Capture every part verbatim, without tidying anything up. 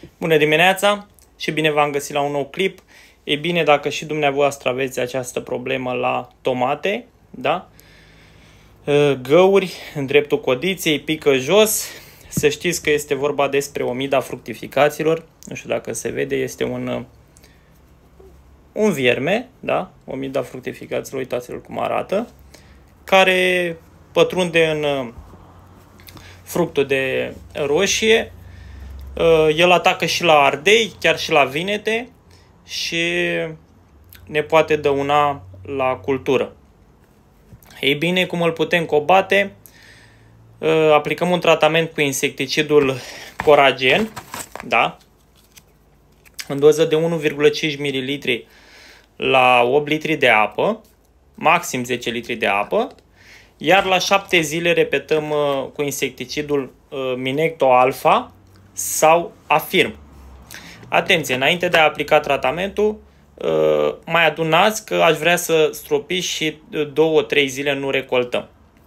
Bună dimineața și bine v-am găsit la un nou clip. E bine, dacă și dumneavoastră aveți această problemă la tomate, da? Găuri în dreptul codiței, pică jos, să știți că este vorba despre omida fructificaților. Nu știu dacă se vede, este un, un vierme, da? Omida fructificaților, uitați-l cum arată, care pătrunde în fructul de roșie. El atacă și la ardei, chiar și la vinete și ne poate dăuna la cultură. Ei bine, cum îl putem combate? Aplicăm un tratament cu insecticidul Coragen, da? În doză de unu virgulă cinci mililitri la opt litri de apă, maxim zece litri de apă, iar la șapte zile repetăm cu insecticidul Minecto Alpha sau Afirm. Atenție, înainte de a aplica tratamentul, mai adunați că aș vrea să stropiți și două trei zile nu recoltăm.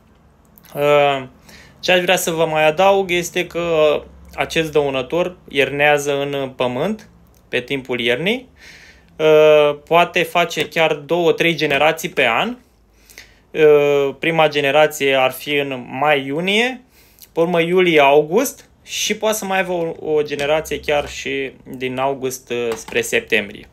Ce aș vrea să vă mai adaug este că acest dăunător iernează în pământ pe timpul iernii, poate face chiar două trei generații pe an. Prima generație ar fi în mai-iunie, pe urmă iulie-august și poate să mai aibă o, o generație chiar și din august spre septembrie.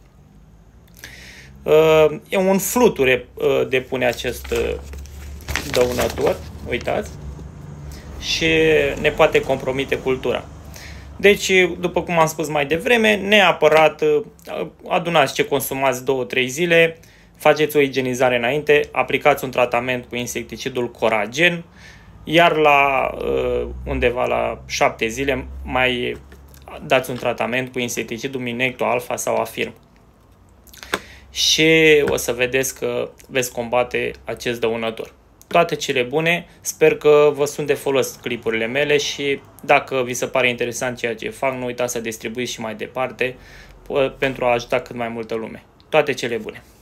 E un fluture depune acest dăunător, uitați, și ne poate compromite cultura. Deci, după cum am spus mai devreme, neapărat adunați ce consumați două trei zile, faceți o igienizare înainte, aplicați un tratament cu insecticidul Coragen, iar la undeva la șapte zile mai dați un tratament cu insecticidul Minecto Alpha sau Afirm. Și o să vedeți că veți combate acest dăunător. Toate cele bune, sper că vă sunt de folos clipurile mele și dacă vi se pare interesant ceea ce fac, nu uitați să distribuiți și mai departe pentru a ajuta cât mai multă lume. Toate cele bune!